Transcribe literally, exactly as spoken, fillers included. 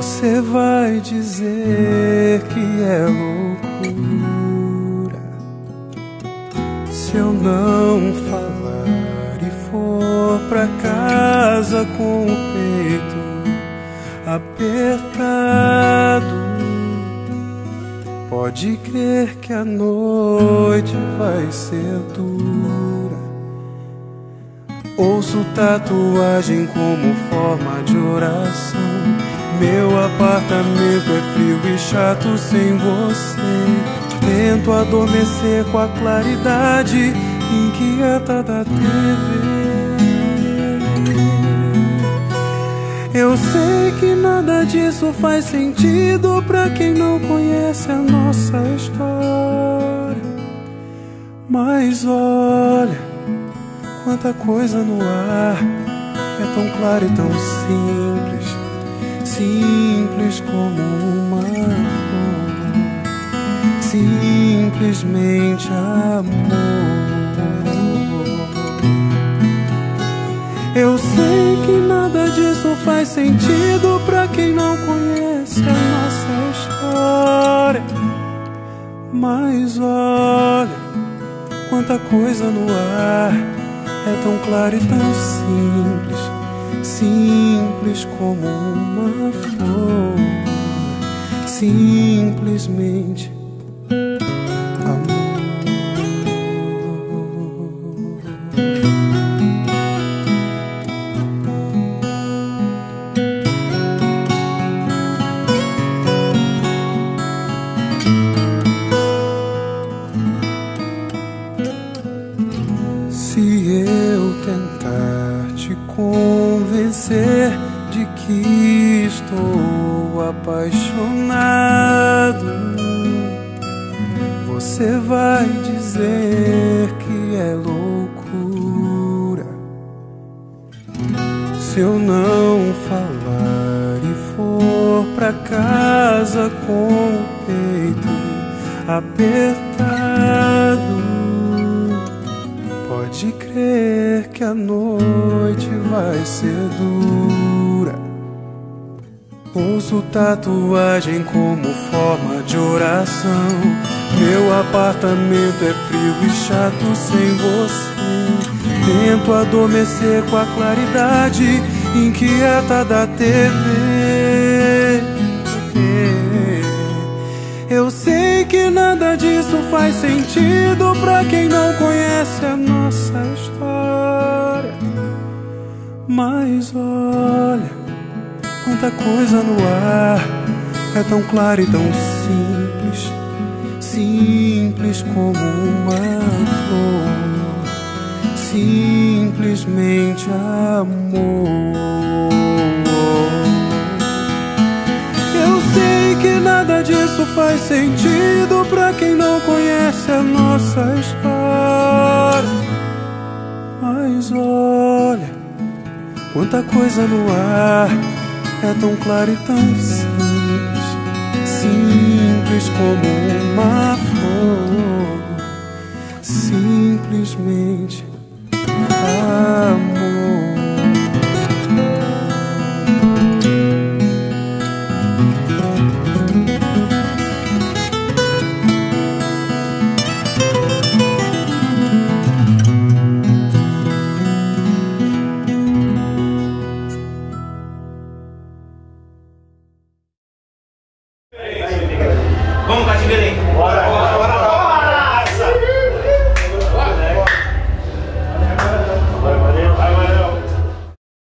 Você vai dizer que é loucura se eu não falar e for pra casa com o peito apertado. Pode crer que a noite vai ser dura. Ouço tatuagem como forma de oração. Meu apartamento é frio e chato sem você. Tento adormecer com a claridade inquieta da T V. Eu sei que nada disso faz sentido pra quem não conhece a nossa história. Mas olha, quanta coisa no ar. É tão claro e tão simples, simples como uma flor, simplesmente amor. Eu sei que nada disso faz sentido pra quem não conhece a nossa história. Mas olha, quanta coisa no ar. É tão claro e tão simples, simples como uma flor, simplesmente amor. Se eu tentar te convencer de que estou apaixonado, você vai dizer que é loucura se eu não falar e for pra casa com o peito apertado. Pode crer que a noite vai ser dura. Ouço tatuagem como forma de oração. Meu apartamento é frio e chato sem você. Tento adormecer com a claridade inquieta da T V. Eu sei que nada disso faz sentido pra quem não conhece a nossa história. Mas olha, quanta coisa no ar. É tão claro e tão simples, simples como uma flor, simplesmente amor. Eu sei que nada disso faz sentido pra quem não conhece a nossa história. Mas olha, quanta coisa no ar. É tão claro e tão simples, simples como uma flor, simplesmente amor. Vamos, Catinguelém.